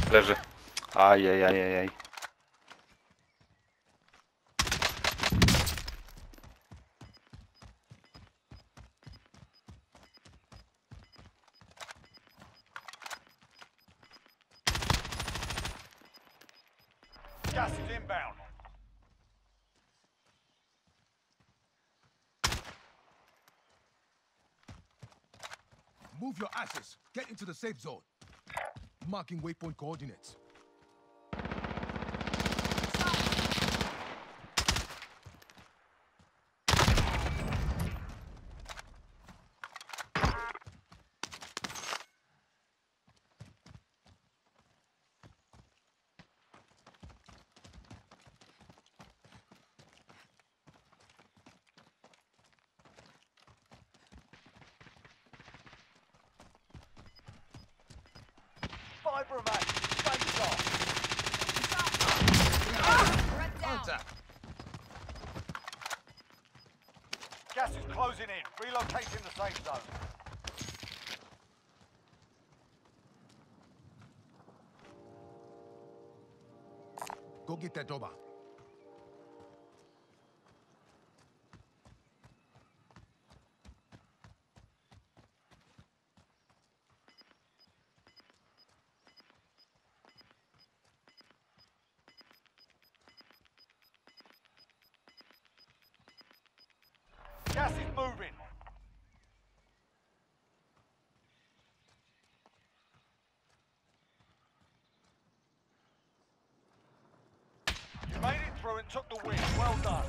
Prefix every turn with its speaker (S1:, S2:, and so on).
S1: Leży. Ajajajajaj.
S2: Gas is inbound.
S3: Move your asses. Get into the safe zone. Marking waypoint coordinates.
S2: Five remain. Face off.
S3: Contact.
S2: Gas is closing in. Relocating the safe zone.
S3: Go get that doba.
S2: Gas is moving. You made it through and took the win. Well done.